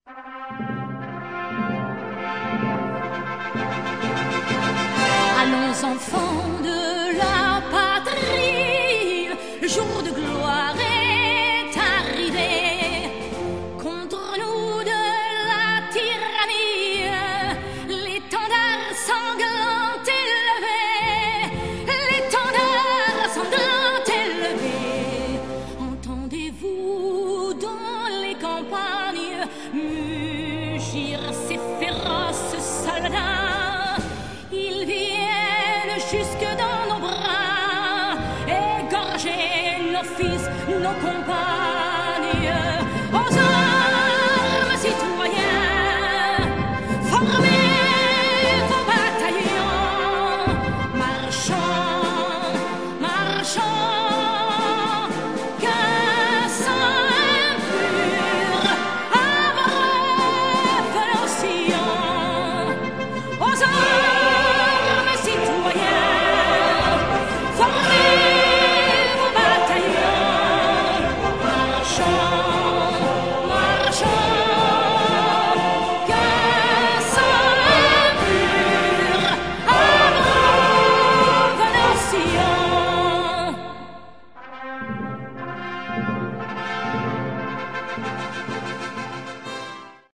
Allons enfants de la patrie, le jour de gloire est arrivé. Contre nous de la tyrannie, l'étendard sanglant élevé, l'étendard sanglant élevé. Entendez-vous dans les campagnes mugir ces féroces soldats?